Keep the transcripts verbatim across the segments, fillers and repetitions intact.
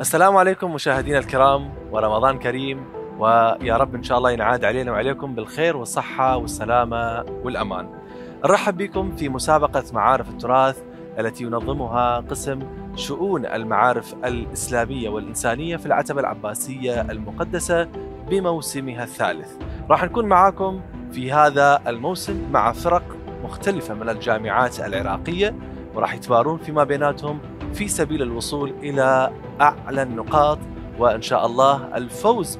السلام عليكم مشاهدينا الكرام، ورمضان كريم، ويا رب إن شاء الله ينعاد علينا وعليكم بالخير والصحة والسلامة والأمان. نرحب بكم في مسابقة معارف التراث التي ينظمها قسم شؤون المعارف الإسلامية والإنسانية في العتبة العباسية المقدسة بموسمها الثالث. راح نكون معاكم في هذا الموسم مع فرق مختلفة من الجامعات العراقية، وراح يتبارون فيما بيناتهم في سبيل الوصول إلى أعلى النقاط، وإن شاء الله الفوز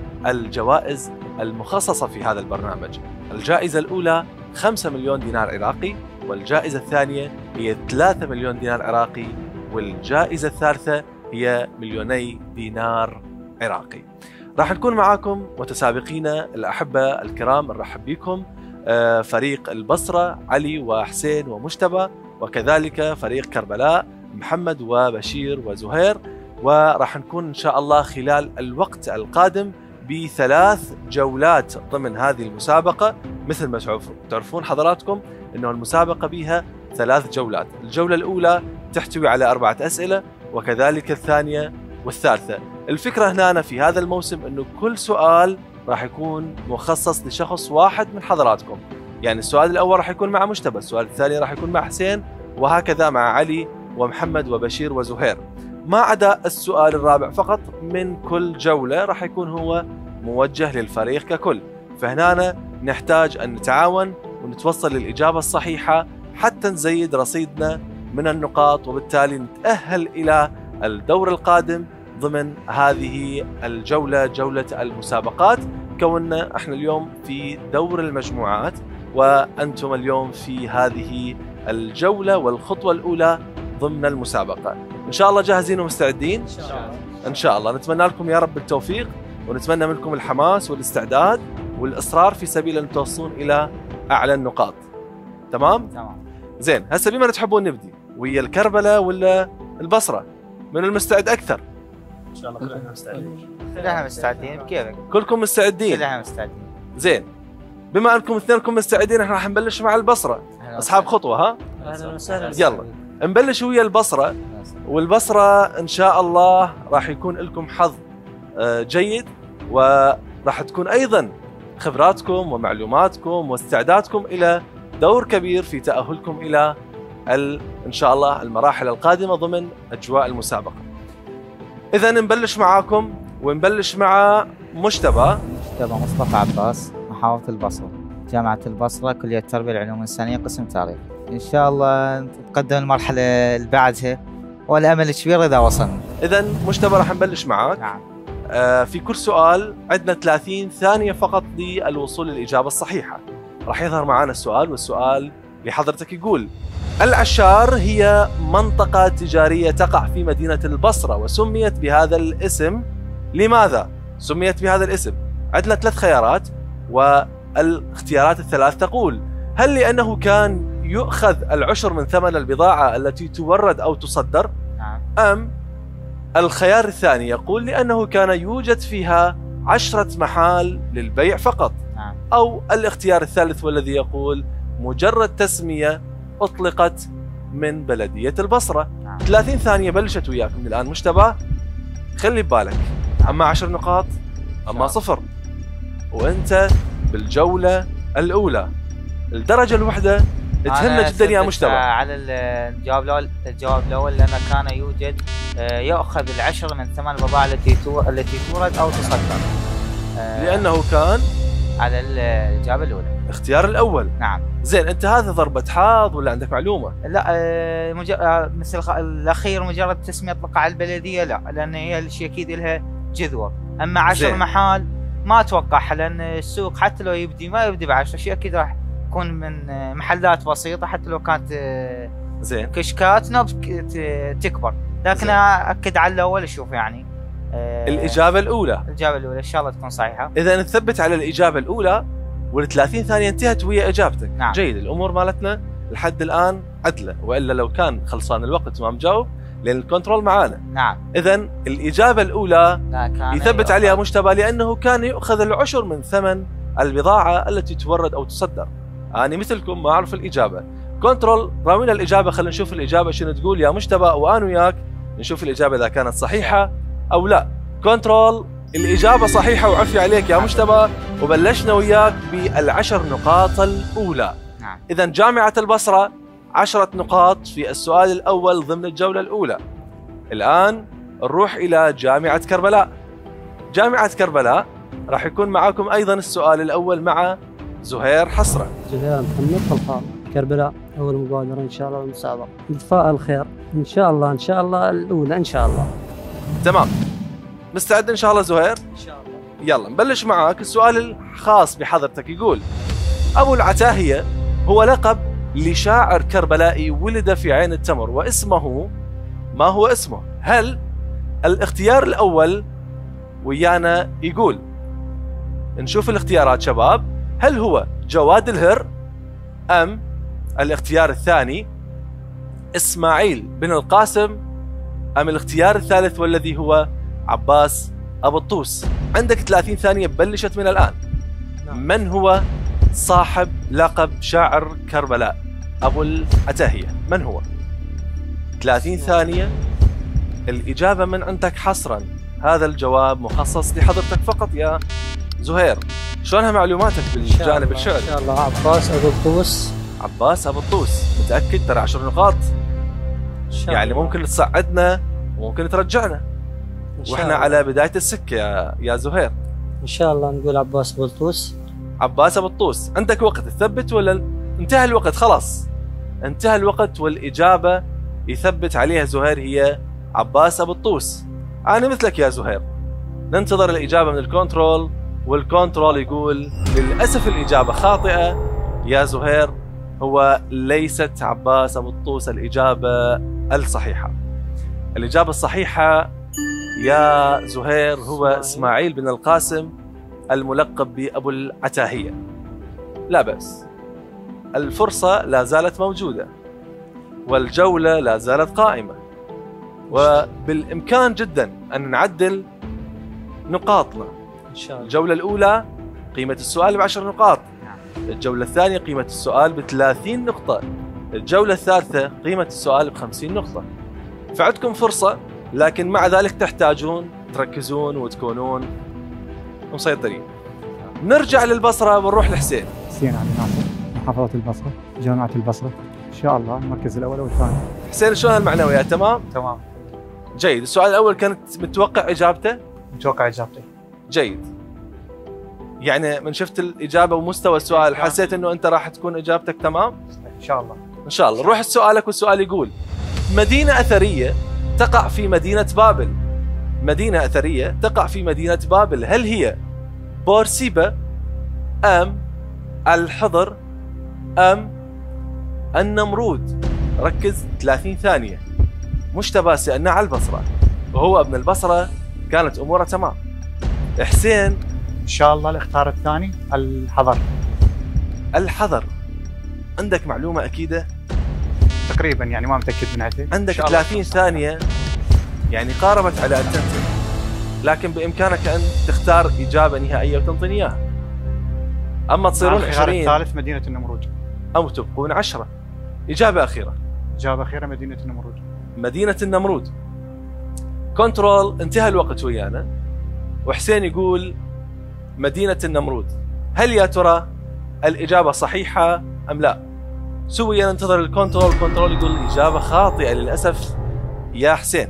بالجوائز المخصصة في هذا البرنامج. الجائزة الأولى خمسة مليون دينار عراقي، والجائزة الثانية هي ثلاثة مليون دينار عراقي، والجائزة الثالثة هي مليوني دينار عراقي. راح نكون معاكم متسابقين الأحبة الكرام، نرحب بكم فريق البصرة علي وحسين ومجتبى، وكذلك فريق كربلاء محمد وبشير وزهير. وراح نكون إن شاء الله خلال الوقت القادم بثلاث جولات ضمن هذه المسابقة. مثل ما تعرفون حضراتكم أنه المسابقة بها ثلاث جولات، الجولة الأولى تحتوي على أربعة أسئلة، وكذلك الثانية والثالثة. الفكرة هنا في هذا الموسم أنه كل سؤال راح يكون مخصص لشخص واحد من حضراتكم، يعني السؤال الأول راح يكون مع مجتبى، السؤال الثاني راح يكون مع حسين، وهكذا مع علي ومحمد وبشير وزهير، ما عدا السؤال الرابع فقط من كل جولة راح يكون هو موجه للفريق ككل. فهنا نحتاج أن نتعاون ونتوصل للإجابة الصحيحة حتى نزيد رصيدنا من النقاط، وبالتالي نتأهل إلى الدور القادم ضمن هذه الجولة، جولة المسابقات. كوننا احنا اليوم في دور المجموعات، وأنتم اليوم في هذه الجولة والخطوة الأولى ضمن المسابقة. إن شاء الله جاهزين ومستعدين؟ إن شاء الله. إن شاء الله نتمنى لكم يا رب التوفيق، ونتمنى منكم الحماس والاستعداد والإصرار في سبيل أن توصلون إلى أعلى النقاط. تمام؟ تمام. زين، هسه بما تحبون نبدي؟ ويا الكربلاء ولا البصرة؟ من المستعد أكثر؟ إن شاء الله كلنا مستعدين. كلنا مستعدين بكيفك؟ كلكم مستعدين؟ كلنا مستعدين. زين، بما أنكم اثنينكم مستعدين احنا راح نبلش مع البصرة. أصحاب خطوة، ها؟ أهلا وسهلا. يلا نبلش ويا البصرة، والبصرة إن شاء الله راح يكون لكم حظ جيد، وراح تكون أيضا خبراتكم ومعلوماتكم واستعدادكم إلى دور كبير في تأهلكم إلى إن شاء الله المراحل القادمة ضمن أجواء المسابقة. إذا نبلش معاكم، ونبلش مع مجتبى. مجتبى مصطفى عباس، محافظة البصرة، جامعة البصرة، كلية التربية العلوم الإنسانية، قسم تاريخ. إن شاء الله نتقدم المرحلة اللي بعدها، والأمل كبير إذا وصلنا. إذا مجتبى راح نبلش معاك. نعم. آه في كل سؤال عندنا ثلاثين ثانية فقط للوصول للإجابة الصحيحة. راح يظهر معنا السؤال، والسؤال لحضرتك يقول: العشار هي منطقة تجارية تقع في مدينة البصرة، وسميت بهذا الاسم لماذا؟ سميت بهذا الاسم. عندنا ثلاث خيارات، والاختيارات الثلاث تقول: هل لأنه كان يؤخذ العشر من ثمن البضاعة التي تورد أو تصدر؟ نعم. أم الخيار الثاني يقول لأنه كان يوجد فيها عشرة محال للبيع فقط؟ نعم. أو الاختيار الثالث والذي يقول مجرد تسمية أطلقت من بلدية البصرة. نعم. ثلاثين ثانية بلشت وياكم الآن مجتبى، خلي ببالك، أما عشر نقاط أما صفر، وأنت بالجولة الأولى الدرجة الوحدة تهمنا جدا يا مجتبى. على الجواب الأول، الجواب الأول لأنه كان يوجد يأخذ العشر من ثمن البضائع التي التي تورد أو تصدر. لأنه كان على الإجابة الأولى، الاختيار الأول. نعم. زين، أنت هذا ضربة حظ ولا عندك معلومة؟ لا، مجرد مثل الأخير مجرد تسمية أطلق على البلدية، لا، لأن هي الشيء أكيد لها جذور. أما عشر زين. محال ما أتوقعها، لأن السوق حتى لو يبدي ما يبدي بعشرة، شيء أكيد راح يكون من محلات بسيطة، حتى لو كانت زين كشكات نبض تكبر، لكن زين. أكد على الأول أشوف يعني الإجابة الأولى. الإجابة الأولى إن شاء الله تكون صحيحة. إذا نثبت على الإجابة الأولى، والثلاثين ثانية انتهت ويا إجابتك. نعم. جيد، الأمور مالتنا لحد الآن عدلة، وإلا لو كان خلصان الوقت ما مجاوب لأن الكنترول معانا. نعم. إذا الإجابة الأولى يثبت عليها مجتبى لأنه كان يؤخذ العشر من ثمن البضاعة التي تورد أو تصدر. أنا مثلكم ما أعرف الإجابة. كنترول راوينا الإجابة، خلينا نشوف الإجابة شنو تقول يا مجتبى، وأنا وياك نشوف الإجابة إذا كانت صحيحة أو لا؟ كنترول. الإجابة صحيحة وعفي عليك يا مجتبى، وبلشنا وياك بالعشر نقاط الأولى. نعم. إذا جامعة البصرة عشرة نقاط في السؤال الأول ضمن الجولة الأولى. الآن نروح إلى جامعة كربلاء. جامعة كربلاء راح يكون معاكم أيضا السؤال الأول مع زهير حسرة. زهير محمد طلخان، كربلاء، أول مبادرة إن شاء الله بالمسابقة، نتفائل خير إن شاء الله، إن شاء الله الأولى إن شاء الله. تمام، مستعد إن شاء الله زهير؟ إن شاء الله. يلا نبلش معاك. السؤال الخاص بحضرتك يقول: أبو العتاهية هو لقب لشاعر كربلائي ولد في عين التمر، واسمه ما هو اسمه؟ هل الاختيار الأول ويانا يقول، نشوف الاختيارات شباب، هل هو جواد الهر، أم الاختيار الثاني إسماعيل بن القاسم، أم الاختيار الثالث والذي هو عباس أبو الطوس؟ عندك ثلاثين ثانية بلشت من الآن. من هو صاحب لقب شاعر كربلاء أبو العتاهية؟ من هو؟ ثلاثين ثانية. الإجابة من عندك حصرا، هذا الجواب مخصص لحضرتك فقط يا زهير. شلونها معلوماتك بالجانب الشعري؟ إن شاء الله عباس أبو الطوس. عباس أبو الطوس، متأكد؟ ترى عشر نقاط يعني الله. ممكن تصعدنا وممكن ترجعنا، واحنا الله. على بداية السكة يا يا زهير. إن شاء الله نقول عباس أبو الطوس. عباس أبو الطوس. عندك وقت تثبت ولا انتهى الوقت؟ خلاص انتهى الوقت، والإجابة يثبت عليها زهير هي عباس أبو الطوس. أنا مثلك يا زهير، ننتظر الإجابة من الكنترول، والكنترول يقول للأسف الإجابة خاطئة يا زهير، هو ليست عباس أبو الطوس الإجابة الصحيحة. الإجابة الصحيحة يا زهير هو إسماعيل بن القاسم الملقب بأبو العتاهية. لا بأس، الفرصة لا زالت موجودة والجولة لا زالت قائمة، وبالإمكان جدا أن نعدل نقاطنا. إن شاء الله. الجولة الأولى قيمة السؤال بعشر نقاط، الجولة الثانية قيمة السؤال بثلاثين نقطة، الجولة الثالثة قيمة السؤال بخمسين نقطة. فعندكم فرصة، لكن مع ذلك تحتاجون تركزون وتكونون مسيطرين. نرجع للبصرة ونروح لحسين. حسين علي ناصر، محافظة البصرة، جامعة البصرة، إن شاء الله المركز الأول والثاني. حسين شلون المعنويات؟ تمام؟ تمام جيد. السؤال الأول كنت متوقع إجابته؟ متوقع إجابتي. جيد، يعني من شفت الإجابة ومستوى السؤال حسيت إنه أنت راح تكون إجابتك تمام؟ إن شاء الله. إن شاء الله. نروح لسؤالك، والسؤال يقول: مدينة أثرية تقع في مدينة بابل. مدينة أثرية تقع في مدينة بابل، هل هي بورسيبة، أم الحضر، أم النمرود؟ ركز، ثلاثين ثانية. مجتبى سألنا على البصرة وهو ابن البصرة، كانت أموره تمام. حسين إن شاء الله الاختيار الثاني الحضر. الحضر، عندك معلومة أكيدة؟ تقريبا يعني ما متأكد من عدة. عندك ثلاثين ثانية، يعني قاربت على أن تنتهي، لكن بإمكانك أن تختار إجابة نهائية وتنطيني إياها. أما تصيرون عشرين الثالث مدينة النمرود، أو تبقون عشرة. إجابة أخيرة. إجابة أخيرة مدينة النمرود. مدينة النمرود. كنترول، انتهى الوقت ويانا، وحسين يقول مدينة النمرود. هل يا ترى الإجابة صحيحة أم لا؟ سويا ننتظر الكنترول. كنترول يقول الإجابة خاطئة للأسف يا حسين.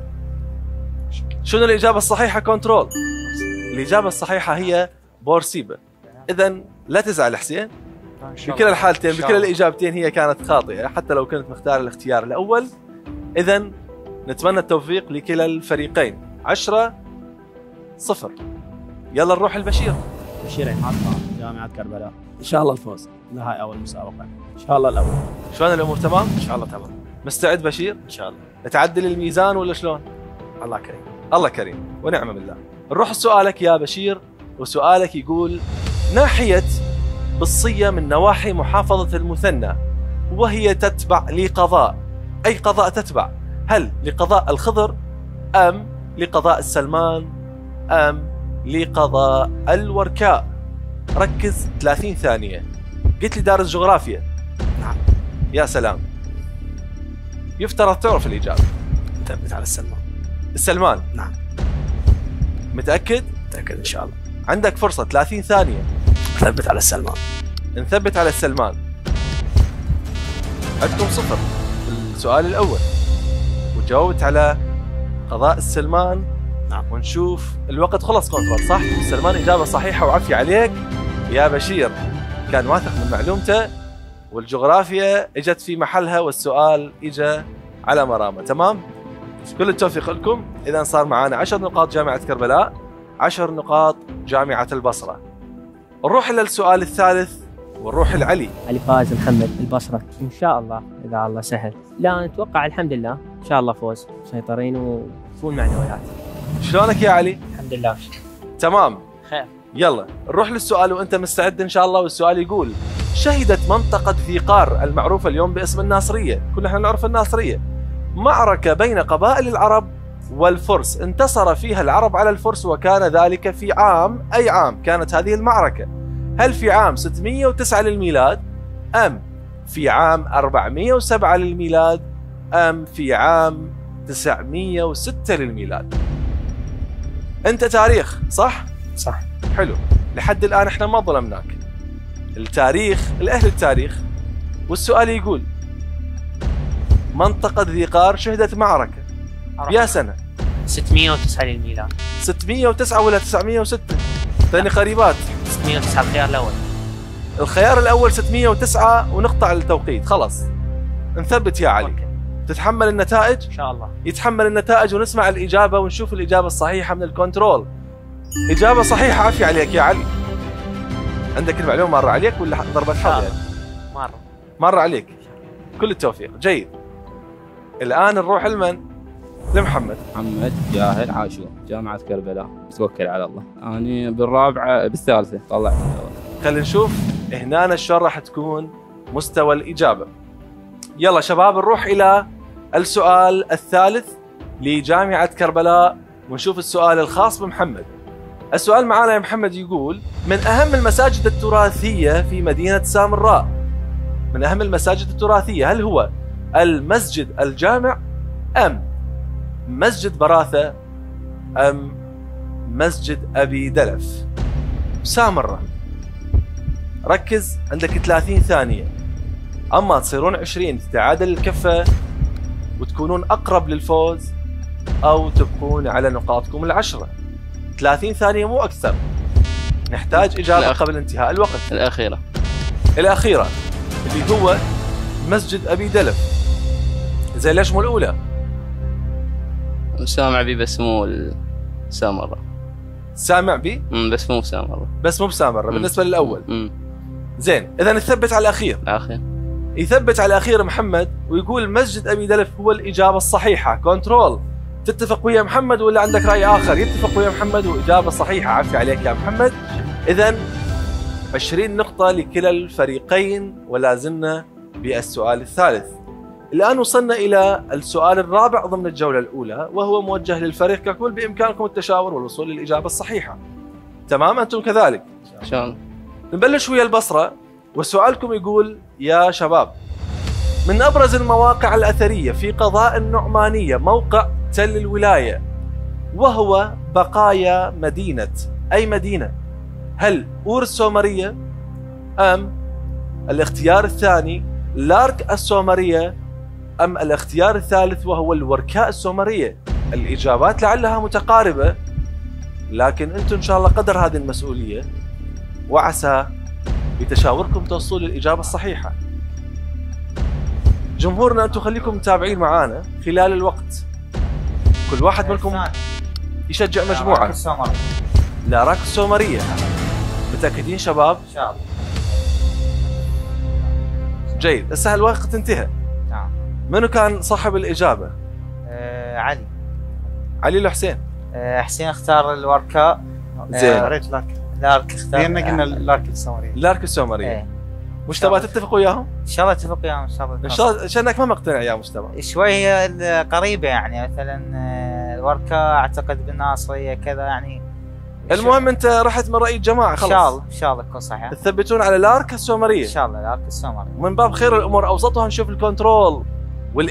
شنو الإجابة الصحيحة كنترول؟ الإجابة الصحيحة هي بورسيبة. إذن لا تزعل حسين، بكلا الحالتين بكلا الإجابتين هي كانت خاطئة، حتى لو كنت مختار الاختيار الأول. إذن نتمنى التوفيق لكلا الفريقين. عشرة صفر. يلا نروح البشير. بشير عماد خان، جامعة كربلاء، إن شاء الله الفوز، هاي أول مسابقة، إن شاء الله الأول. شلون الأمور تمام؟ إن شاء الله تمام. مستعد بشير؟ إن شاء الله. تعدل الميزان ولا شلون؟ الله كريم. الله كريم ونعم بالله. نروح لسؤالك يا بشير، وسؤالك يقول: ناحية بالصية من نواحي محافظة المثنى، وهي تتبع لقضاء، أي قضاء تتبع؟ هل لقضاء الخضر، أم لقضاء السلمان، أم لقضاء الوركاء؟ ركز، ثلاثين ثانية. قلت لي دارس جغرافيا؟ نعم. يا سلام، يفترض تعرف الإجابة. نثبت على السلمان. السلمان؟ نعم. متاكد؟ متاكد ان شاء الله. عندك فرصه ثلاثين ثانيه. ثبت على السلمان. نثبت على السلمان. عندكم صفر السؤال الاول، وجاوبت على قضاء السلمان. نعم. ونشوف الوقت خلص كنترول صح؟ السلمان اجابه صحيحه وعافيه عليك يا بشير، كان واثق من معلومته، والجغرافيا اجت في محلها والسؤال اجى على مرامه. تمام؟ كل التوفيق لكم. اذا صار معانا عشر نقاط جامعه كربلاء، عشر نقاط جامعه البصره. نروح الى السؤال الثالث ونروح لعلي. علي فايز محمد البصرة إن شاء الله إذا الله سهل. لا نتوقع الحمد لله إن شاء الله فوز، مسيطرين وفول معنويات. شلونك يا علي؟ الحمد لله. تمام خير. يلا نروح للسؤال وانت مستعد ان شاء الله. والسؤال يقول: شهدت منطقة ذيقار المعروفة اليوم باسم الناصرية، كلنا احنا نعرف الناصرية، معركة بين قبائل العرب والفرس، انتصر فيها العرب على الفرس، وكان ذلك في عام أي عام كانت هذه المعركة؟ هل في عام ستمئة وتسعة للميلاد، أم في عام أربعمئة وسبعة للميلاد، أم في عام تسعمئة وستة للميلاد؟ أنت تاريخ صح؟ صح. حلو، لحد الآن احنا ما ظلمناك. التاريخ لأهل التاريخ. والسؤال يقول: منطقة ذيقار شهدت معركة يا سنة؟ ستمئة وتسعة للميلاد. ستمئة وتسعة ولا تسعمئة وستة؟ ثاني قريبات. ستمئة وتسعة الخيار الأول. الخيار الأول ستمئة وتسعة ونقطع التوقيت خلاص. نثبت يا علي. أوكي. تتحمل النتائج؟ إن شاء الله. يتحمل النتائج ونسمع الإجابة ونشوف الإجابة الصحيحة من الكنترول. إجابة صحيحة، عافية عليك يا علي. عندك المعلومة مر عليك ولا ضربة حظ؟ مرة مر عليك. كل التوفيق. جيد. الآن نروح لمن؟ لمحمد. محمد جاهل عاشور، جامعة كربلاء، توكل على الله. أنا بالرابعة بالثالثة طلعت. خلينا نشوف هنا شلون راح تكون مستوى الإجابة. يلا شباب نروح إلى السؤال الثالث لجامعة كربلاء ونشوف السؤال الخاص بمحمد. السؤال معانا يا محمد يقول: من أهم المساجد التراثية في مدينة سامراء، من أهم المساجد التراثية، هل هو المسجد الجامع، أم مسجد براثة، أم مسجد أبي دلف؟ سامراء. ركز، عندك ثلاثين ثانية، أما تصيرون عشرين تتعادل الكفة وتكونون أقرب للفوز، أو تبقون على نقاطكم العشرة. ثلاثين ثانية مو أكثر. نحتاج إجابة الأخ... قبل انتهاء الوقت. الأخيرة. الأخيرة اللي هو مسجد أبي دلف. زي ليش مو الأولى؟ سامع بي بس مو سامرة. سامع بي؟ امم بس مو سامرة. بس مو بسامرة بالنسبة للأول. امم زين، إذا نثبت على الأخير. الأخير. يثبت على الأخير محمد ويقول مسجد أبي دلف هو الإجابة الصحيحة. كنترول، تتفق ويا محمد ولا عندك رأي آخر؟ يتفق ويا محمد وإجابة صحيحة، عافية عليك يا محمد. إذا عشرين نقطة لكلا الفريقين ولا زلنا بالسؤال الثالث. الآن وصلنا إلى السؤال الرابع ضمن الجولة الأولى، وهو موجه للفريق ككل. بإمكانكم التشاور والوصول للإجابة الصحيحة. تمام؟ أنتم كذلك؟ إن شاء الله. نبلش ويا البصرة، وسؤالكم يقول: يا شباب، من أبرز المواقع الأثرية في قضاء النعمانية موقع تل الولاية، وهو بقايا مدينة أي مدينة؟ هل أور السومرية، أم الاختيار الثاني لارك السومرية، أم الاختيار الثالث وهو الوركاء السومرية؟ الإجابات لعلها متقاربة، لكن أنتم إن شاء الله قدر هذه المسؤولية، وعسى بتشاوركم توصلوا للإجابة الصحيحة. جمهورنا أنتم خليكم متابعين معانا خلال الوقت، كل واحد منكم يشجع مجموعة. لاراك السومرية. متأكدين شباب؟ إن شاء الله. جيد، هسه الوقت انتهى. نعم. منو كان صاحب الإجابة؟ آه علي. علي لو حسين؟ آه حسين اختار الوركاء. زين. آه ريت لارك. لارك اختار. لأن قلنا لارك السومرية. لارك السومرية. ايه. مجتبى تتفق وياهم؟ ان شاء الله اتفق وياهم ان شاء الله. ان شاء الله، شانك ما مقتنع يا مجتبى. شوي قريبة يعني، مثلا الوركاء اعتقد بالناصرية كذا يعني. المهم انت رحت من رأي الجماعة خلاص. ان شاء الله ان شاء الله تكون صحيح. تثبتون على لارك السومرية. ان شاء الله لارك السومرية. من باب خير الامور اوسطها نشوف الكنترول،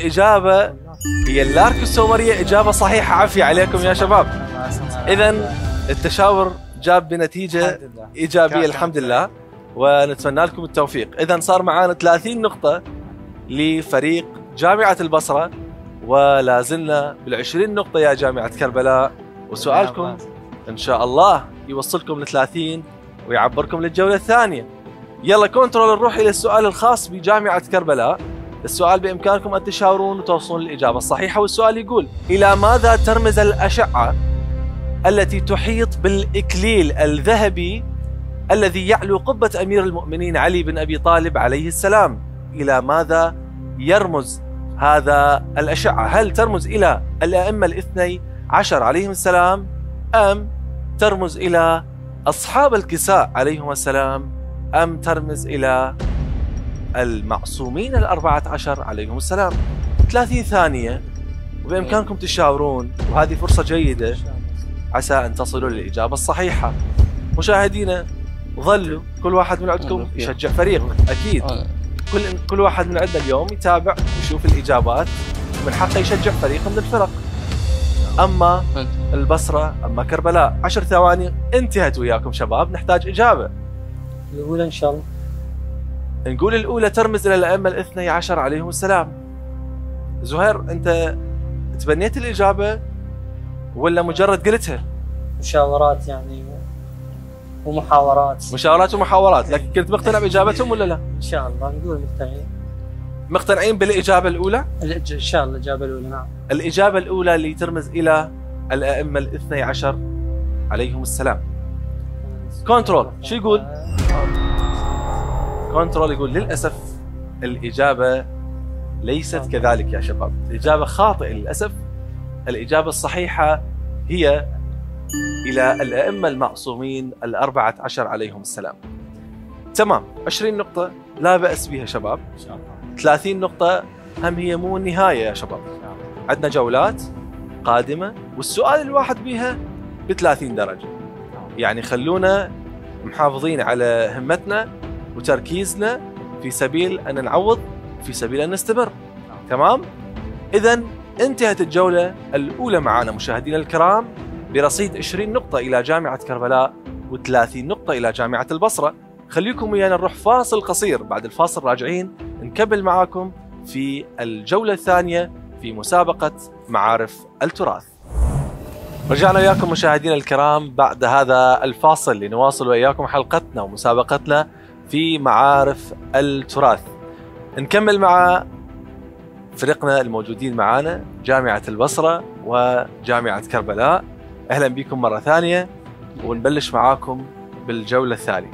والإجابة هي اللارك السومرية. إجابة صحيحة، عافية عليكم يا شباب. إذا التشاور جاب بنتيجة الحمد لله. إيجابية الحمد لله، ونتمنى لكم التوفيق. إذا صار معانا ثلاثين نقطة لفريق جامعة البصرة، ولا زلنا بالعشرين نقطة يا جامعة كربلاء، وسؤالكم إن شاء الله يوصلكم ل ثلاثين ويعبركم للجولة الثانية. يلا كنترول نروح إلى السؤال الخاص بجامعة كربلاء. السؤال بإمكانكم أن تشاورون وتوصلون الإجابة الصحيحة، والسؤال يقول: إلى ماذا ترمز الأشعة التي تحيط بالإكليل الذهبي الذي يعلو قبة أمير المؤمنين علي بن أبي طالب عليه السلام؟ إلى ماذا يرمز هذا الأشعة؟ هل ترمز إلى الأئمة الاثني عشر عليهم السلام، أم ترمز إلى أصحاب الكساء عليهم السلام، أم ترمز إلى المعصومين الأربعة عشر عليهم السلام؟ ثلاثين ثانية وبإمكانكم تشاورون، وهذه فرصة جيدة عسى أن تصلوا للإجابة الصحيحة. مشاهدينا ظلوا كل واحد من عندكم يشجع فريق، أكيد كل كل واحد من عندنا اليوم يتابع ويشوف الإجابات، من حقه يشجع فريق من الفرق. أما البصرة أما كربلاء، عشر ثواني انتهت وياكم شباب، نحتاج إجابة. الأولى إن شاء الله. نقول الأولى ترمز إلى الأئمة الاثني عشر عليهم السلام. زهير أنت تبنيت الإجابة ولا مجرد قلتها؟ مشاورات يعني ومحاورات. مشاورات ومحاورات، لكن كنت مقتنع بإجابتهم ولا لا؟ إن شاء الله نقول مقتنعين. مقتنعين بالإجابة الأولى؟ إن شاء الله الإجابة الأولى. نعم. الإجابة الأولى اللي ترمز إلى الأئمة الاثني عشر عليهم السلام. كنترول شو يقول؟ كنترول يقول للأسف الإجابة ليست كذلك يا شباب، الإجابة خاطئة للأسف. الإجابة الصحيحة هي إلى الأئمة المعصومين الأربعة عشر عليهم السلام. تمام، عشرين نقطة لا بأس بها شباب. إن شاء الله. ثلاثين نقطة هم هي مو النهاية يا شباب، عندنا جولات قادمة والسؤال الواحد بها ب ثلاثين درجة، يعني خلونا محافظين على همتنا وتركيزنا في سبيل أن نعوض، في سبيل أن نستمر. تمام؟ إذن انتهت الجولة الأولى معنا مشاهدينا الكرام برصيد عشرين نقطة إلى جامعة كربلاء وثلاثين نقطة إلى جامعة البصرة. خليكم ويانا نروح فاصل قصير، بعد الفاصل راجعين نكمل معاكم في الجولة الثانية في مسابقة معارف التراث. رجعنا وياكم مشاهدينا الكرام بعد هذا الفاصل لنواصل وياكم حلقتنا ومسابقتنا في معارف التراث. نكمل مع فريقنا الموجودين معانا جامعة البصرة وجامعة كربلاء. أهلا بكم مرة ثانية، ونبلش معاكم بالجولة الثانية.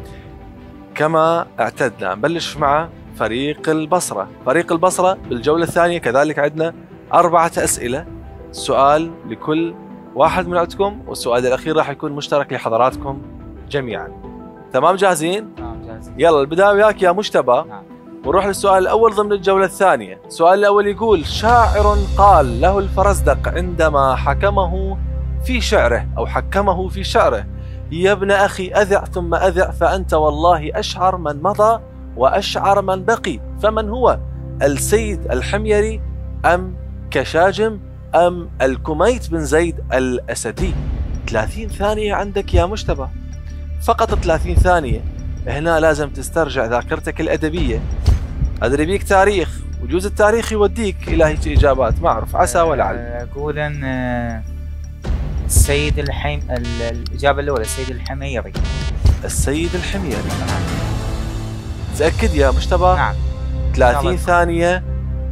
كما اعتدنا نبلش مع فريق البصرة. فريق البصرة بالجولة الثانية كذلك عندنا أربعة أسئلة، سؤال لكل واحد من عندكم، والسؤال الأخير راح يكون مشترك لحضراتكم جميعا. تمام جاهزين؟ نعم جاهزين. يلا البداية وياك يا مجتبى. نعم. ونروح للسؤال الأول ضمن الجولة الثانية. السؤال الأول يقول: شاعر قال له الفرزدق عندما حكمه في شعره أو حكمه في شعره: يا ابن أخي أذع ثم أذع فأنت والله أشعر من مضى وأشعر من بقي، فمن هو؟ السيد الحميري أم كشاجم أم الكميت بن زيد الأسدي؟ ثلاثين ثانية عندك يا مجتبى، فقط ثلاثين ثانية. هنا لازم تسترجع ذاكرتك الأدبية. أدري بيك تاريخ، وجوز التاريخ يوديك إلى هيك إجابات، ما أعرف عسى ولعل. أقول أن السيد الحم الإجابة الأولى السيد الحميري. السيد الحميري. تأكد يا مجتبى؟ نعم. ثلاثين ثانية.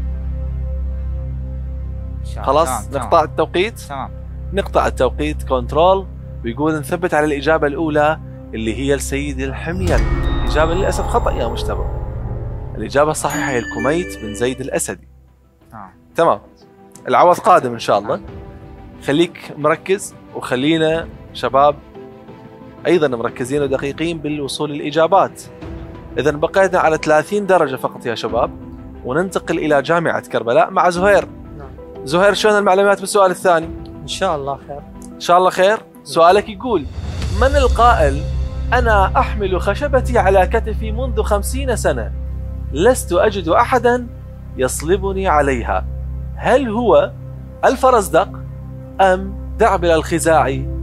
خلاص تمام. نقطع التوقيت. تمام. نقطع التوقيت. كنترول ويقول نثبت على الإجابة الأولى اللي هي السيد الحميري. الإجابة للأسف خطأ يا مجتبى. الإجابة الصحيحة هي الكميت بن زيد الأسدي. تمام. تمام. العوض قادم إن شاء الله. خليك مركز، وخلينا شباب أيضا مركزين ودقيقين بالوصول للإجابات. إذا بقينا على ثلاثين درجة فقط يا شباب، وننتقل إلى جامعة كربلاء مع زهير. نعم. زهير شلون المعلومات بالسؤال الثاني؟ إن شاء الله خير. إن شاء الله خير. سؤالك يقول: من القائل أنا أحمل خشبتي على كتفي منذ خمسين سنة لست أجد أحدا يصلبني عليها؟ هل هو الفرزدق أم دعبل الخزاعي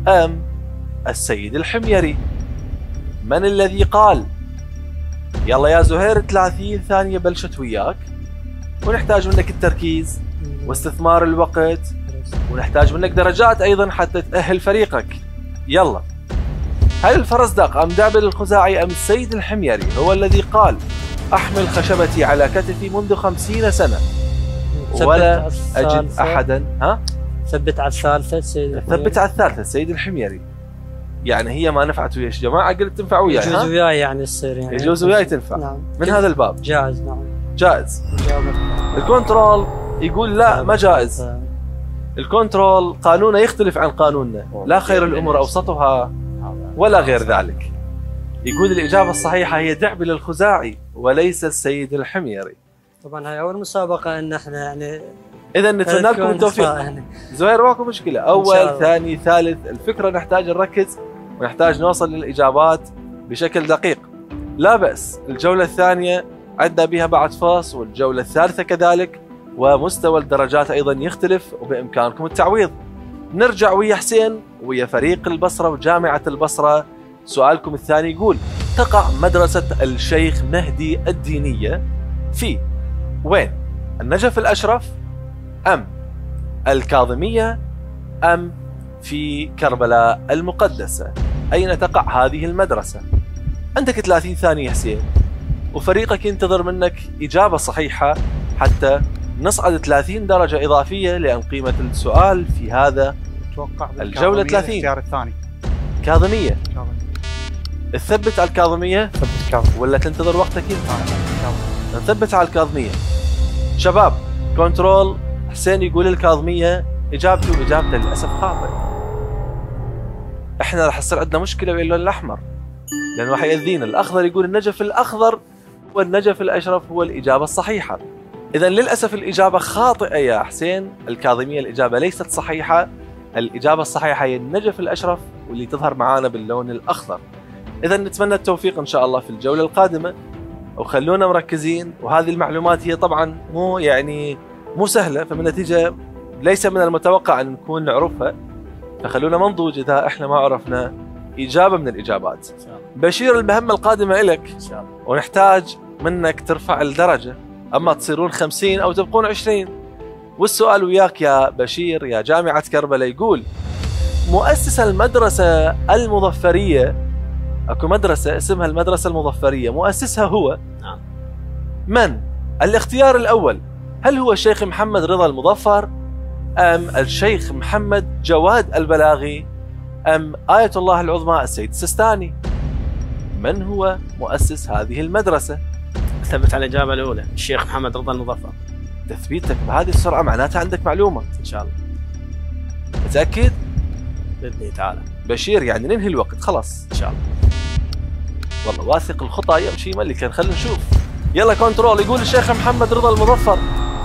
أم السيد الحميري؟ من الذي قال؟ يلا يا زهير، ثلاثين ثانية بلشت وياك، ونحتاج منك التركيز واستثمار الوقت، ونحتاج منك درجات أيضا حتى تأهل فريقك. يلا، هل الفرزدق أم دعبل الخزاعي أم السيد الحميري هو الذي قال أحمل خشبتي على كتفي منذ خمسين سنة ولا أجد أحدا؟ ها؟ ثبت على الثالثة السيد ثبت على الثالثة السيد الحميري. يعني هي ما نفعت ويا جماعة، قلت تنفع وياي. يجوز وياي يعني السير يعني يجوز وياي تنفع. نعم. من هذا الباب جائز. نعم جائز. الكنترول يقول لا ما جائز. الكنترول قانونه يختلف عن قانوننا، لا خير الأمور أوسطها ولا غير ذلك. يقول الإجابة الصحيحة هي دعبل الخزاعي وليس السيد الحميري. طبعا هاي أول مسابقة إن احنا يعني إذا نتمنى لكم التوفيق. يعني. زهير ماكو مشكلة، أول ثاني ثالث، الفكرة نحتاج نركز ونحتاج نوصل للإجابات بشكل دقيق. لا بأس، الجولة الثانية عدنا بها بعد فاص، والجولة الثالثة كذلك، ومستوى الدرجات أيضا يختلف، وبإمكانكم التعويض. نرجع ويا حسين ويا فريق البصرة وجامعة البصرة. سؤالكم الثاني يقول: تقع مدرسة الشيخ مهدي الدينية في وين؟ النجف الأشرف أم الكاظمية أم في كربلاء المقدسة؟ أين تقع هذه المدرسة؟ عندك ثلاثين ثانية حسين، وفريقك ينتظر منك إجابة صحيحة حتى نصعد ثلاثين درجة إضافية، لأن قيمة السؤال في هذا اتوقع الجولة ثلاثين. الاختيار الثاني كاظمية. تثبت على الكاظمية ثبت كاظمية ولا تنتظر وقتك انت؟ نثبت على الكاظمية. شباب كنترول، حسين يقول الكاظمية، إجابته إجابته للأسف خاطئ. احنا راح يصير عندنا مشكلة باللون الأحمر لأنه راح يأذينا. الأخضر يقول النجف الأخضر والنجف الأشرف هو الإجابة الصحيحة. إذا للأسف الإجابة خاطئة يا حسين، الكاظمية الإجابة ليست صحيحة. الإجابة الصحيحة هي النجف الأشرف واللي تظهر معانا باللون الأخضر. إذا نتمنى التوفيق إن شاء الله في الجولة القادمة، وخلونا مركزين. وهذه المعلومات هي طبعا مو يعني مو سهلة، فمن النتيجة ليس من المتوقع أن نكون نعرفها، فخلونا منضوج إذا إحنا ما عرفنا إجابة من الإجابات. بشير، المهمة القادمة إلك إن شاء الله، ونحتاج منك ترفع الدرجة، أما تصيرون خمسين أو تبقون عشرين. والسؤال وياك يا بشير يا جامعة كربلاء يقول: مؤسس المدرسة المظفرية، اكو مدرسة اسمها المدرسة المظفرية، مؤسسها هو نعم من؟ الاختيار الأول: هل هو الشيخ محمد رضا المظفر أم الشيخ محمد جواد البلاغي أم آية الله العظمى السيد السستاني؟ من هو مؤسس هذه المدرسة؟ ثبت على الإجابة الأولى، الشيخ محمد رضا المظفر. تثبيتك بهذه السرعة معناتها عندك معلومة إن شاء الله. متأكد؟ بإذن الله تعالى. بشير يعني ننهي الوقت خلاص إن شاء الله. والله واثق الخطى يمشي ملكا، خلينا نشوف. يلا كنترول يقول الشيخ محمد رضا المظفر.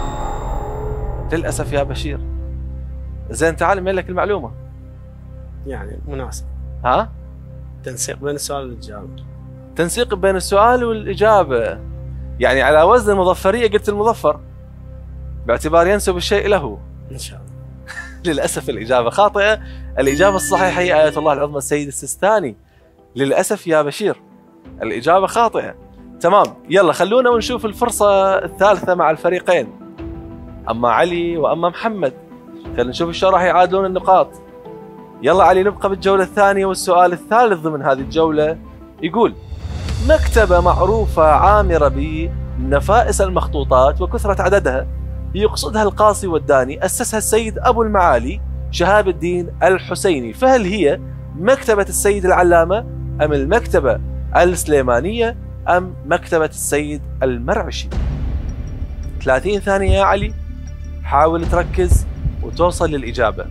للأسف يا بشير. زين تعال من لك المعلومة. يعني مناسب. ها؟ تنسيق بين السؤال والإجابة. تنسيق بين السؤال والإجابة. يعني على وزن المظفرية قلت المظفر باعتبار ينسب الشيء له. إن شاء الله. للأسف الإجابة خاطئة. الإجابة الصحيحة هي آية الله العظمى السيد السستاني. للأسف يا بشير الإجابة خاطئة. تمام، يلا خلونا ونشوف الفرصة الثالثة مع الفريقين، أما علي وأما محمد. خلينا نشوف شو راح يعادلون النقاط. يلا علي، نبقى بالجولة الثانية والسؤال الثالث ضمن هذه الجولة. يقول: مكتبة معروفة عامرة بنفائس المخطوطات وكثرة عددها يقصدها القاصي والداني، أسسها السيد أبو المعالي شهاب الدين الحسيني، فهل هي مكتبة السيد العلامة أم المكتبة السليمانية أم مكتبة السيد المرعشي؟ ثلاثين ثانية يا علي، حاول تركز وتوصل للإجابة.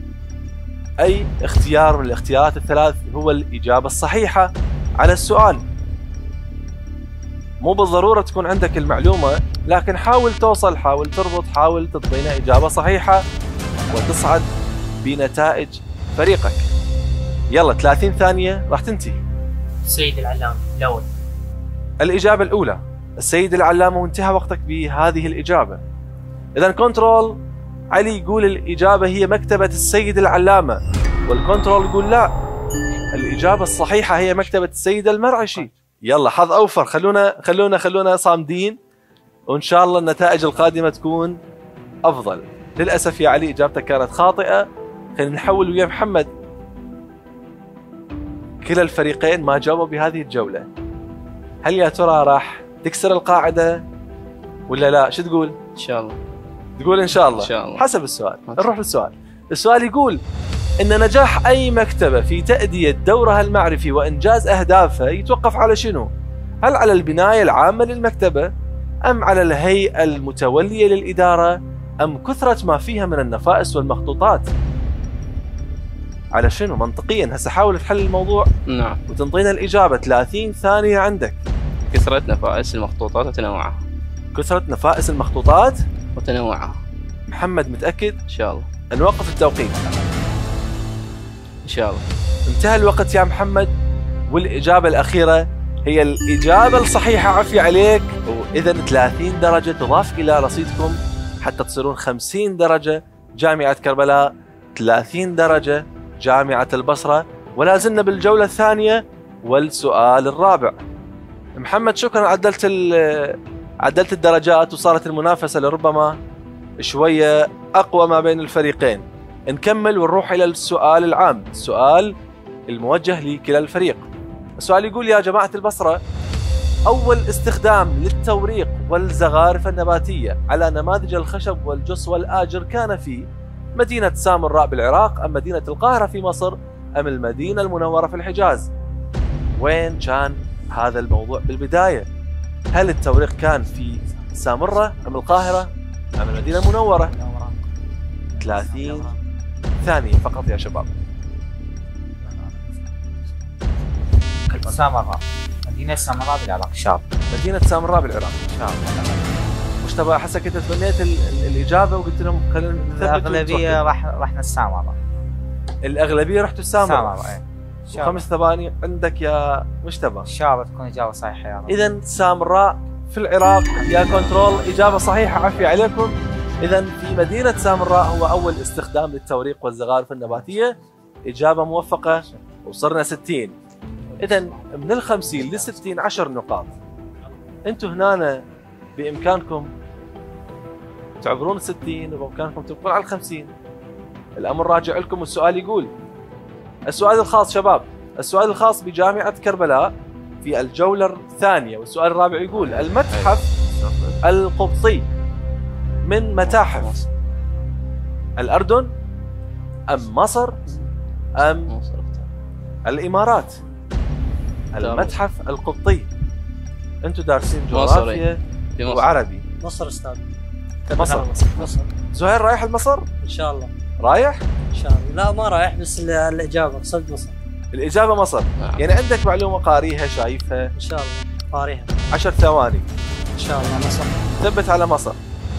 أي اختيار من الاختيارات الثلاث هو الإجابة الصحيحة على السؤال؟ مو بالضرورة تكون عندك المعلومة، لكن حاول توصل، حاول تربط، حاول تعطينا إجابة صحيحة وتصعد بنتائج فريقك. يلا ثلاثين ثانية راح تنتهي. السيد العلامة الأول. الإجابة الأولى السيد العلامة، وانتهى وقتك بهذه الإجابة. إذا كنترول علي يقول الإجابة هي مكتبة السيد العلامة. والكنترول يقول لا، الإجابة الصحيحة هي مكتبة السيد المرعشي. يلا حظ أوفر، خلونا خلونا خلونا صامدين، وإن شاء الله النتائج القادمة تكون أفضل. للأسف يا علي إجابتك كانت خاطئة. خلينا نحول ويا محمد. كلا الفريقين ما جاوبوا بهذه الجولة. هل يا ترى راح تكسر القاعدة ولا لا؟ شو تقول؟ ان شاء الله. تقول إن شاء الله. ان شاء الله. حسب السؤال. نروح للسؤال. السؤال يقول إن نجاح أي مكتبة في تأدية دورها المعرفي وإنجاز أهدافها يتوقف على شنو؟ هل على البناية العامة للمكتبة؟ أم على الهيئة المتولية للإدارة؟ أم كثرة ما فيها من النفائس والمخطوطات؟ على شنو منطقيا؟ هسه حاول تحل الموضوع نعم. وتنطينا الإجابة. ثلاثين ثانية عندك. كثرة نفائس المخطوطات وتنوعها. كثرة نفائس المخطوطات وتنوعها. محمد متأكد؟ ان شاء الله. نوقف التوقيت. ان شاء الله. انتهى الوقت يا محمد، والإجابة الأخيرة هي الإجابة الصحيحة. عفي عليك. وإذا ثلاثين درجة تضاف إلى رصيدكم حتى تصيرون خمسين درجة. جامعة كربلاء ثلاثين درجة، جامعة البصرة. ولا زلنا بالجولة الثانية والسؤال الرابع. محمد شكرا، عدلت عدلت الدرجات وصارت المنافسة لربما شوية أقوى ما بين الفريقين. نكمل ونروح إلى السؤال العام، السؤال الموجه لكلا الفريق. السؤال يقول يا جماعة البصرة، أول استخدام للتوريق والزخارف النباتية على نماذج الخشب والجص والآجر كان في مدينة سامراء بالعراق، أم مدينة القاهرة في مصر، أم المدينة المنورة في الحجاز؟ وين كان هذا الموضوع بالبداية؟ هل التوريق كان في سامراء أم القاهرة أم المدينة المنورة؟ ثلاثين ثانية فقط يا شباب. سامراء، مدينة سامراء بالعراق. شاب. مدينة سامراء بالعراق. شاب. مجتبى أحسك أنت تمنيت الإجابة وقلت لهم خلينا نثبت. الأغلبية راح رحنا السامراء. الأغلبية رحتوا السامراء. سامراء ايه. وخمس ثواني عندك يا مجتبى. إن شاء الله تكون إجابة صحيحة يا رب. إذا سامراء في العراق يا كنترول إجابة صحيحة. عفي عليكم. إذا في مدينة سامراء هو أول استخدام للتوريق والزخارف النباتية. إجابة موفقة. وصرنا ستين. إذا من الخمسين للستين عشر نقاط. أنتم هنا بإمكانكم تعبرون الستين وبإمكانكم تبقون على الخمسين. الأمر راجع لكم. والسؤال يقول، السؤال الخاص شباب، السؤال الخاص بجامعة كربلاء في الجولة الثانية. والسؤال الرابع يقول المتحف القبطي من متاحف الأردن أم مصر أم الإمارات؟ المتحف القبطي. أنتم دارسين جغرافيا وعربي. مصر استاذ. مصر. مصر. زهير رايح لمصر؟ ان شاء الله. رايح؟ ان شاء الله. لا ما رايح، بس الاجابه قصد مصر. الاجابه مصر. آه. يعني عندك معلومه قاريها شايفها؟ ان شاء الله قاريها. عشر ثواني. ان شاء الله مصر. ثبت على مصر.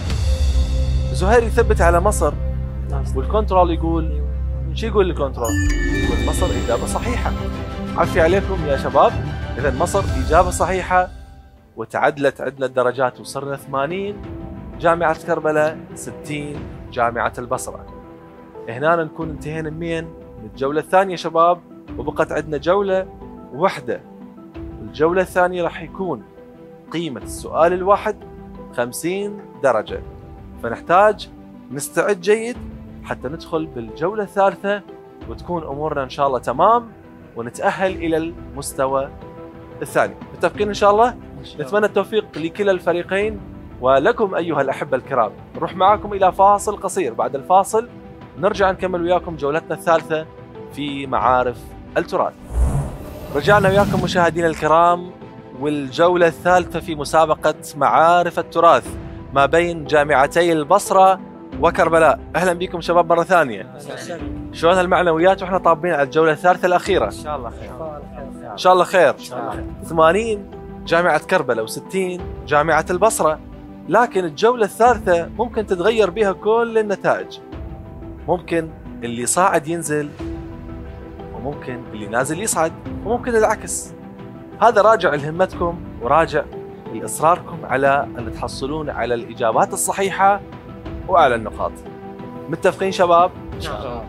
زهير يثبت على مصر. والكنترول يقول شو يقول الكنترول؟ يقول مصر اجابه صحيحه. عفي عليكم يا شباب. اذا مصر اجابه صحيحه، وتعدلت عندنا الدرجات وصرنا ثمانين. جامعة كربلاء ستين، جامعة البصرة. هنا نكون انتهينا منين؟ من الجولة الثانية شباب، وبقت عندنا جولة واحدة. الجولة الثانية راح يكون قيمة السؤال الواحد خمسين درجة، فنحتاج نستعد جيد حتى ندخل بالجولة الثالثة وتكون أمورنا إن شاء الله تمام ونتأهل إلى المستوى الثاني. متفقين إن شاء الله؟ نتمنى التوفيق لكلا الفريقين ولكم أيها الأحبة الكرام. نروح معكم إلى فاصل قصير، بعد الفاصل نرجع نكمل وياكم جولتنا الثالثة في معارف التراث. رجعنا وياكم مشاهدينا الكرام، والجولة الثالثة في مسابقة معارف التراث ما بين جامعتي البصرة وكربلاء. أهلا بكم شباب مرة ثانية. شلون هالمعنويات واحنا طابين على الجولة الثالثة الأخيرة؟ إن شاء الله خير. إن شاء الله خير. ثمانين جامعة كربلاء وستين جامعة البصرة. لكن الجولة الثالثة ممكن تتغير بها كل النتائج. ممكن اللي صاعد ينزل، وممكن اللي نازل يصعد، وممكن العكس. هذا راجع لهمتكم وراجع لإصراركم على أن تحصلون على الإجابات الصحيحة وأعلى النقاط. متفقين شباب؟ إن شاء الله.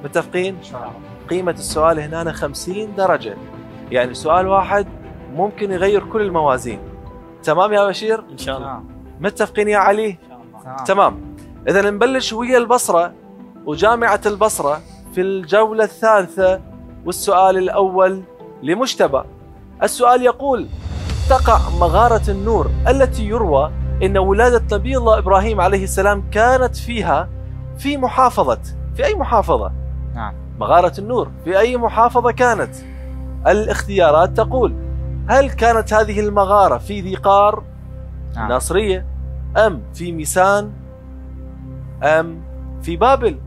متفقين؟ ان شاء الله. قيمة السؤال هنا خمسين درجة، يعني سؤال واحد ممكن يغير كل الموازين. تمام يا بشير؟ ان شاء الله. متفقين يا علي؟ تمام. إذا نبلش ويا البصرة وجامعة البصرة في الجولة الثالثة، والسؤال الأول لمجتبى. السؤال يقول: تقع مغارة النور التي يروى إن ولادة نبي الله إبراهيم عليه السلام كانت فيها في محافظة، في أي محافظة؟ نعم. مغارة النور في أي محافظة كانت؟ الاختيارات تقول: هل كانت هذه المغارة في ذي قار نعم. ناصرية، أم في ميسان، أم في بابل؟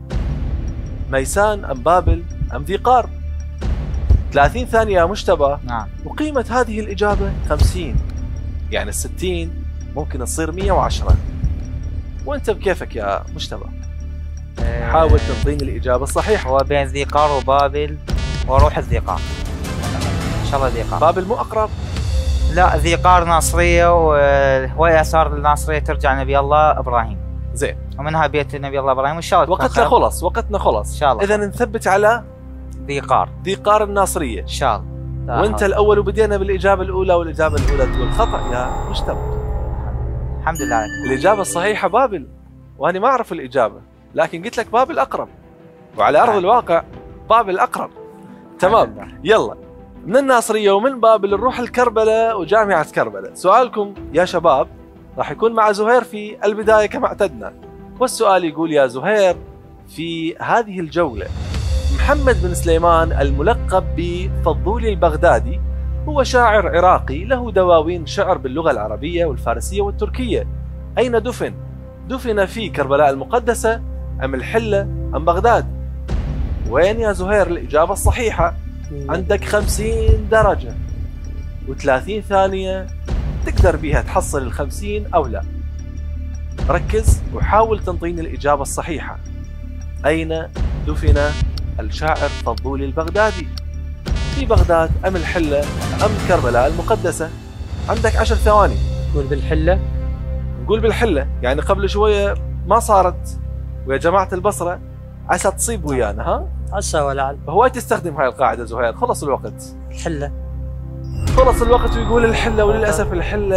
ميسان أم بابل أم ذي قار؟ ثلاثين ثانية يا مجتبى. نعم. وقيمة هذه الإجابة خمسين، يعني الستين ممكن تصير مية وعشرة. وأنت بكيفك يا مجتبى، حاول تعطيني الإجابة الصحيحة. هو بين ذي قار وبابل، واروح الذي قار ان شاء الله. ذي قار. بابل مو أقرب؟ لا، ذي قار ناصرية، وهي آثار الناصرية ترجع نبي الله إبراهيم. زين. ومنها بيت نبي الله إبراهيم، وإن شاء الله وقتنا خلص، وقتنا خلص إن شاء الله. إذا نثبت على ذي قار ذي قار الناصرية إن شاء الله. وأنت الأول، وبدينا بالإجابة الأولى، والإجابة الأولى تقول خطأ يا مجتبى. الحمد لله. الإجابة الصحيحة بابل، وأنا ما أعرف الإجابة، لكن قلت لك بابل أقرب، وعلى أرض الواقع بابل أقرب. تمام. يلا، من الناصرية ومن بابل نروح الكربلاء وجامعة كربلاء. سؤالكم يا شباب راح يكون مع زهير في البداية كما اعتدنا، والسؤال يقول: يا زهير، في هذه الجولة محمد بن سليمان الملقب بفضولي البغدادي هو شاعر عراقي له دواوين شعر باللغة العربية والفارسية والتركية. أين دفن؟ دفن في كربلاء المقدسة أم الحلة أم بغداد؟ وين يا زهير الإجابة الصحيحة؟ عندك خمسين درجة وثلاثين ثانية تقدر بيها تحصل الخمسين أو لا. ركز وحاول تنطيني الإجابة الصحيحة. أين دفن الشاعر فضولي البغدادي؟ في بغداد أم الحلة أم كربلاء المقدسة؟ عندك عشر ثواني. قول بالحلة. نقول بالحلة، يعني قبل شوية ما صارت ويا جماعة البصرة عسى تصيب ويانا. ها؟ عسى ولعل. هواي تستخدم هاي القاعدة زهير. خلص الوقت. الحلة. خلص الوقت ويقول الحلة، وللأسف الحلة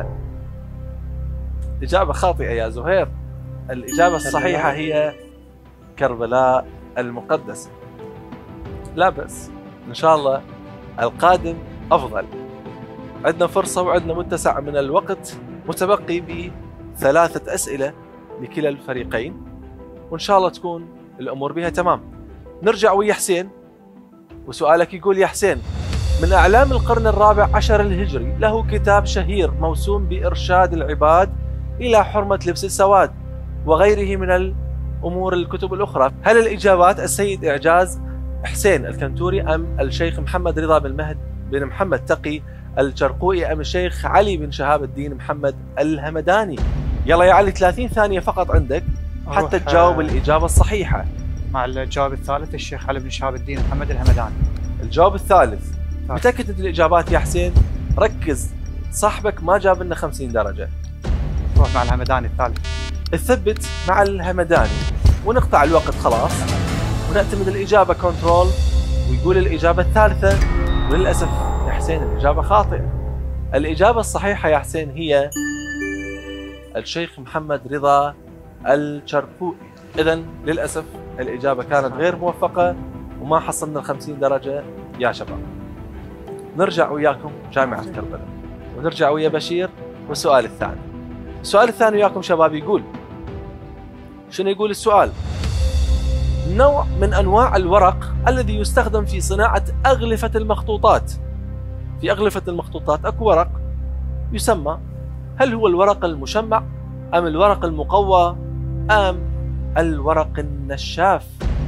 إجابة خاطئة يا زهير. الإجابة الصحيحة هي كربلاء المقدسة. لا بأس، إن شاء الله القادم أفضل. عندنا فرصة وعندنا متسع من الوقت متبقي بثلاثة أسئلة لكلا الفريقين، وإن شاء الله تكون الأمور بها تمام. نرجع ويا حسين، وسؤالك يقول: يا حسين، من أعلام القرن الرابع عشر الهجري له كتاب شهير موسوم بإرشاد العباد إلى حرمة لبس السواد وغيره من الأمور الكتب الأخرى. هل الإجابات السيد إعجاز حسين الكنتوري أم الشيخ محمد رضا بن مهد بن محمد تقي الجرقوئي أم الشيخ علي بن شهاب الدين محمد الهمداني؟ يلا يا علي، ثلاثين ثانية فقط عندك حتى تجاوب الإجابة الصحيحة. مع الجواب الثالث الشيخ علي بن شهاب الدين محمد الهمداني. الجواب الثالث. متأكد من الإجابات يا حسين؟ ركز، صاحبك ما جاب لنا خمسين درجة. روح مع الهمداني الثالث. الثبت مع الهمداني ونقطع الوقت خلاص، ونعتمد الإجابة كنترول، ويقول الإجابة الثالثة. وللأسف يا حسين الإجابة خاطئة. الإجابة الصحيحة يا حسين هي الشيخ محمد رضا الجرقوئي. إذن للأسف الإجابة كانت غير موفقة وما حصلنا الخمسين درجة يا شباب. نرجع وياكم جامعة كربلاء، ونرجع ويا بشير والسؤال الثاني. السؤال الثاني وياكم شباب يقول: شنو يقول السؤال؟ نوع من أنواع الورق الذي يستخدم في صناعة أغلفة المخطوطات. في أغلفة المخطوطات أكو ورق يسمى، هل هو الورق المشمع أم الورق المقوى أم الورق النشاف؟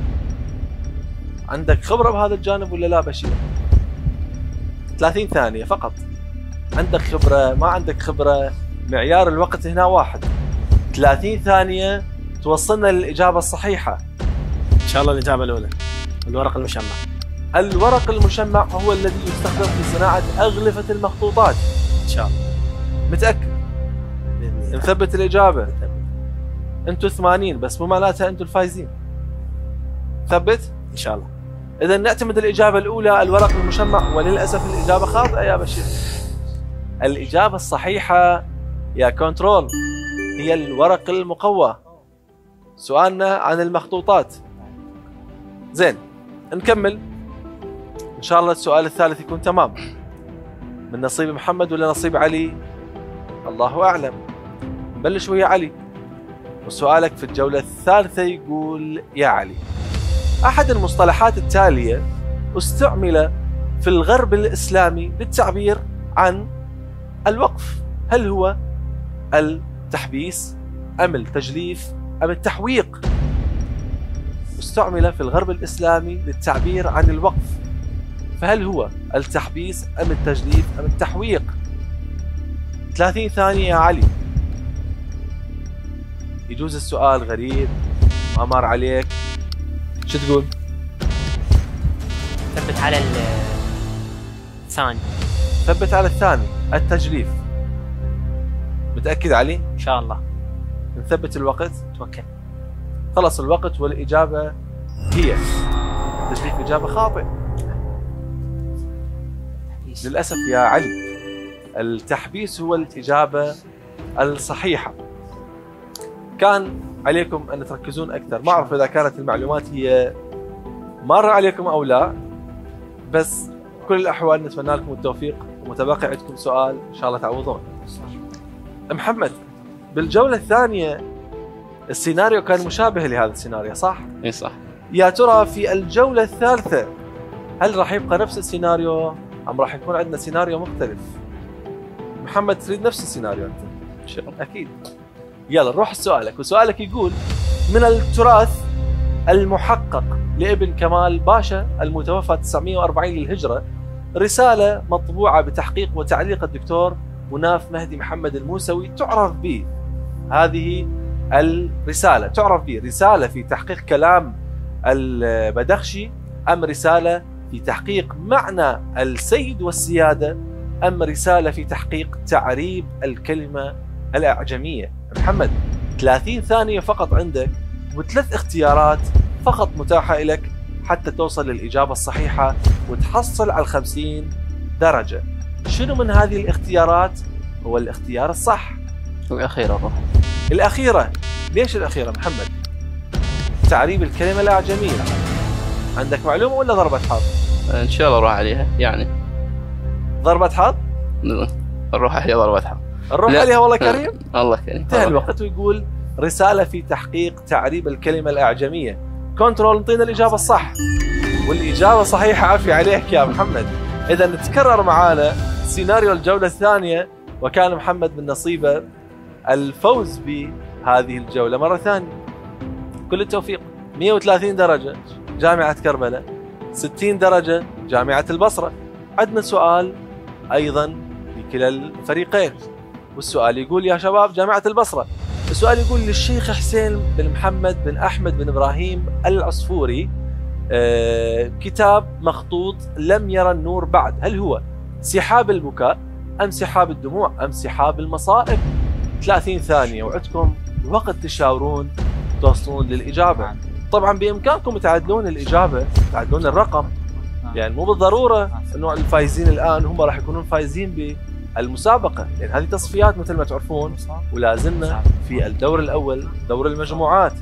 عندك خبرة بهذا الجانب ولا لا بشير؟ ثلاثين ثانية فقط. عندك خبرة ما عندك خبرة؟ معيار الوقت هنا واحد. ثلاثين ثانية توصلنا للإجابة الصحيحة. إن شاء الله الإجابة الأولى، الورق المشمع. الورق المشمع هو الذي يستخدم في صناعة أغلفة المخطوطات. إن شاء الله. متأكد؟ نثبت الإجابة. أنتوا ثمانين بس مو معناتها أنتوا الفايزين. ثبت؟ ان شاء الله. اذا نعتمد الاجابه الاولى الورق المشمع، وللاسف الاجابه خاطئه يا بشير. الاجابه الصحيحه يا كنترول هي الورق المقوى. سؤالنا عن المخطوطات. زين نكمل ان شاء الله. السؤال الثالث يكون تمام. من نصيب محمد ولا نصيب علي؟ الله اعلم. نبلش ويا علي، وسؤالك في الجولة الثالثة يقول: يا علي، أحد المصطلحات التالية استعمل في الغرب الإسلامي للتعبير عن الوقف، هل هو التحبيس أم التجليف أم التحويق؟ استعمل في الغرب الإسلامي للتعبير عن الوقف، فهل هو التحبيس أم التجليف أم التحويق؟ ثلاثين ثانية يا علي. يجوز السؤال غريب ما مر عليك، شو تقول؟ ثبت على الثاني. ثبت على الثاني، التجليف. متأكد علي؟ ان شاء الله. نثبت الوقت؟ توكل. خلص الوقت والإجابة هي التجليف. إجابة خاطئة للأسف يا علي. التحبيس هو الإجابة الصحيحة. كان عليكم أن تركزون أكثر. ما أعرف إذا كانت المعلومات هي مارة عليكم أو لا، بس بكل الأحوال نتمنى لكم التوفيق، ومتبقي عندكم سؤال إن شاء الله تعوضون. محمد، بالجولة الثانية السيناريو كان مشابه لهذا السيناريو صح؟ اي صح. يا ترى في الجولة الثالثة هل راح يبقى نفس السيناريو أم راح يكون عندنا سيناريو مختلف؟ محمد تريد نفس السيناريو أنت؟ ان شاء الله. أكيد. يلا نروح لسؤالك، وسؤالك يقول: من التراث المحقق لابن كمال باشا المتوفى تسعمئة وأربعين للهجرة رسالة مطبوعة بتحقيق وتعليق الدكتور مناف مهدي محمد الموسوي، تعرف به هذه الرسالة، تعرف به رسالة في تحقيق كلام البدخشي أم رسالة في تحقيق معنى السيد والسيادة أم رسالة في تحقيق تعريب الكلمة الأعجمية؟ محمد ثلاثين ثانية فقط عندك، وثلاث اختيارات فقط متاحة لك حتى توصل للإجابة الصحيحة وتحصل على الخمسين درجة. شنو من هذه الاختيارات هو الاختيار الصح؟ الأخيرة روح. الأخيرة. ليش الأخيرة محمد؟ تعريب الكلمة الأعجمية. عندك معلومة ولا ضربة حظ؟ إن شاء الله أروح عليها يعني. ضربة حظ؟ نروح عليها ضربة حظ. نروح عليها والله كريم. الله كريم. انتهى الوقت ويقول رسالة في تحقيق تعريب الكلمة الأعجمية. كنترول انطينا الإجابة الصح، والإجابة صحيحة. عافية عليك يا محمد. إذا نتكرر معانا سيناريو الجولة الثانية، وكان محمد من نصيبه الفوز بهذه الجولة مرة ثانية. كل التوفيق. مئة وثلاثين درجة جامعة كربلاء، ستين درجة جامعة البصرة. عندنا سؤال أيضا لكلا الفريقين، والسؤال يقول: يا شباب جامعة البصرة، السؤال يقول: للشيخ حسين بن محمد بن أحمد بن إبراهيم العصفوري آه كتاب مخطوط لم يرى النور بعد، هل هو سحاب البكاء أم سحاب الدموع أم سحاب المصائب؟ ثلاثين ثانية وعدكم وقت تشاورون توصلون للإجابة. طبعا بإمكانكم تعدلون الإجابة، تعدلون الرقم، يعني مو بالضرورة أنه الفايزين الآن هم راح يكونون فايزين بالمسابقة، لأن هذه تصفيات مثل ما تعرفون، ولازلنا في الدور الأول دور المجموعات،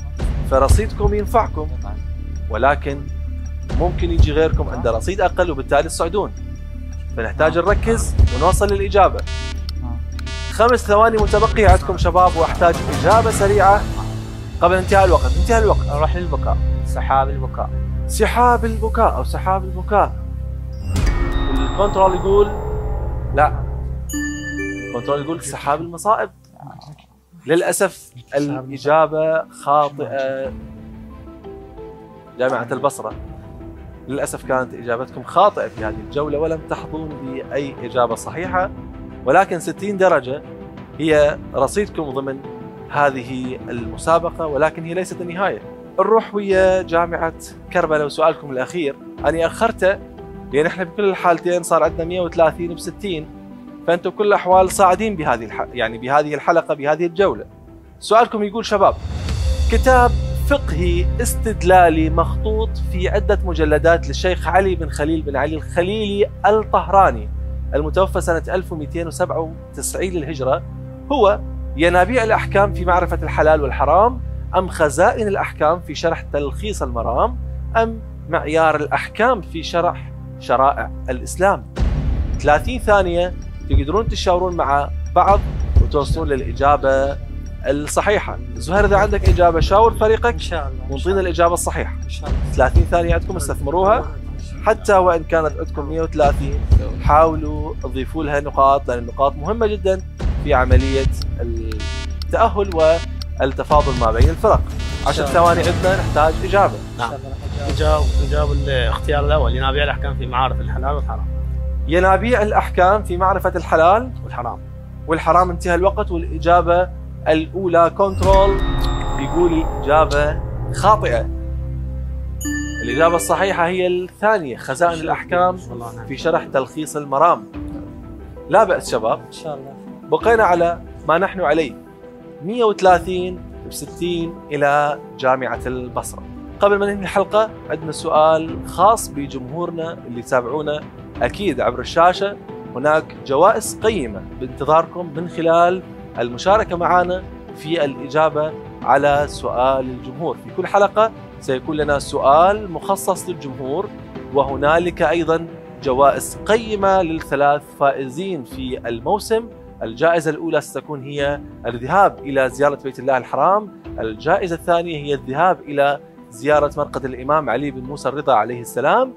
فرصيدكم ينفعكم، ولكن ممكن يجي غيركم عنده رصيد أقل وبالتالي تصعدون، فنحتاج نركز ونوصل للإجابة. خمس ثواني متبقية عندكم شباب، وأحتاج إجابة سريعة قبل انتهاء الوقت. انتهى الوقت. نروح للبكاء. سحاب البكاء. سحاب البكاء أو سحاب البكاء. الكنترول يقول لا، الكنترول يقول سحاب المصائب. للأسف الإجابة خاطئة. جامعة البصرة للأسف كانت إجابتكم خاطئة في هذه الجولة، ولم تحظون بأي إجابة صحيحة، ولكن ستين درجة هي رصيدكم ضمن هذه المسابقة، ولكن هي ليست النهاية. نروح ويا جامعة كربلاء وسؤالكم الأخير. أنا أخرته لأن احنا بكل الحالتين صار عندنا مئة وثلاثين ب ستين، فأنتم بكل الأحوال صاعدين بهذه الح... يعني بهذه الحلقة بهذه الجولة. سؤالكم يقول: شباب، كتاب فقهي استدلالي مخطوط في عدة مجلدات للشيخ علي بن خليل بن علي الخليلي الطهراني المتوفى سنة ألف ومئتين وسبعة وتسعين للهجرة، هو ينابيع الأحكام في معرفة الحلال والحرام، أم خزائن الأحكام في شرح تلخيص المرام، أم معيار الأحكام في شرح شرائع الإسلام؟ ثلاثين ثانية تقدرون تشاورون مع بعض وتوصلون للإجابة الصحيحة. زهير إذا عندك إجابة شاور فريقك ان شاء الله ونطينا الإجابة الصحيحة. ان شاء الله. ثلاثين ثانية عندكم استثمروها، حتى وإن كانت عندكم مئة وثلاثين حاولوا تضيفوا لها نقاط، لأن النقاط مهمة جدا في عملية التأهل والتفاضل ما بين الفرق. عشر ثواني عندنا نحتاج إجابة. نعم. نجاوب نجاوب الاختيار الأول، ينابيع الأحكام في معارف الحلال والحرام. ينابيع الأحكام في معرفة الحلال والحرام. والحرام. انتهى الوقت والإجابة الأولى كنترول بيقول إجابة خاطئة. الإجابة الصحيحة هي الثانية، خزائن الأحكام في شرح تلخيص المرام. لا بأس شباب، ان شاء الله. بقينا على ما نحن عليه، مئة وثلاثين بستين إلى جامعة البصرة. قبل ما ننهي الحلقة عندنا سؤال خاص بجمهورنا اللي يتابعونا أكيد عبر الشاشة. هناك جوائز قيمة بانتظاركم من خلال المشاركة معنا في الإجابة على سؤال الجمهور. في كل حلقة سيكون لنا سؤال مخصص للجمهور، وهنالك أيضا جوائز قيمة للثلاث فائزين في الموسم. الجائزة الأولى ستكون هي الذهاب إلى زيارة بيت الله الحرام، الجائزة الثانية هي الذهاب إلى زيارة مرقد الإمام علي بن موسى الرضا عليه السلام،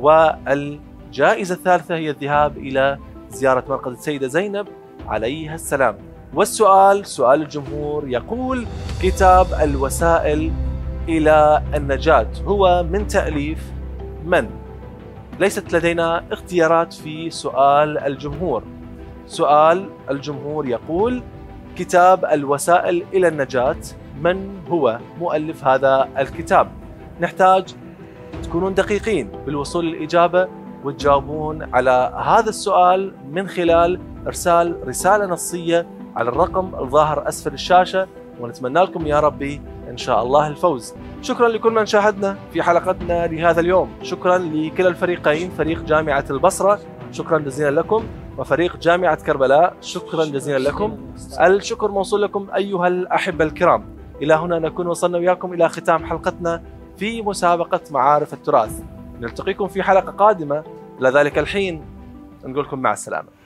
والجائزة الثالثة هي الذهاب إلى زيارة مرقد السيدة زينب عليها السلام. والسؤال سؤال الجمهور يقول: كتاب الوسائل إلى النجاة هو من تأليف من؟ ليست لدينا اختيارات في سؤال الجمهور. سؤال الجمهور يقول: كتاب الوسائل إلى النجاة من هو مؤلف هذا الكتاب؟ نحتاج تكونون دقيقين بالوصول للإجابة وتجاوبون على هذا السؤال من خلال إرسال رسالة نصية على الرقم الظاهر أسفل الشاشة، ونتمنى لكم يا ربي إن شاء الله الفوز. شكرا لكل من شاهدنا في حلقتنا لهذا اليوم. شكرا لكلا الفريقين، فريق جامعة البصرة شكرا جزيلا لكم، وفريق جامعة كربلاء شكرا جزيلا لكم. الشكر موصول لكم أيها الأحبة الكرام. إلى هنا نكون وصلنا وياكم إلى ختام حلقتنا في مسابقة معارف التراث. نلتقيكم في حلقة قادمة، إلى ذلك الحين نقول لكم مع السلامة.